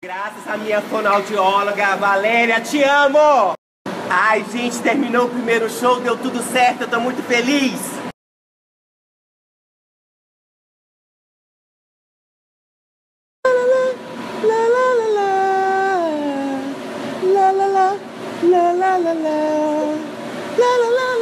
Graças à minha fonoaudióloga, Valéria, te amo! Ai, gente, terminou o primeiro show, deu tudo certo, eu tô muito feliz! La la la la la la la la la la la la la la